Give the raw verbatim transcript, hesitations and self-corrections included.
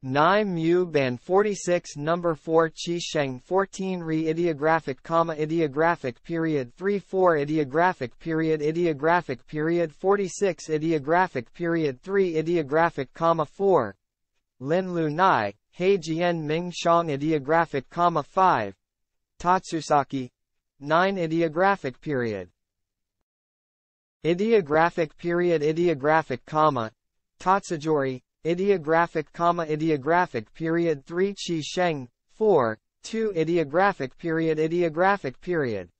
nine mu ban forty-six number four chi sheng fourteen re ideographic comma ideographic period three four ideographic period ideographic period forty-six ideographic period three ideographic comma four lin lu nai hei jian ming shang ideographic comma five tatsusaki nine ideographic period ideographic period ideographic comma tatsujori ideographic comma ideographic period three chi sheng four two ideographic period ideographic period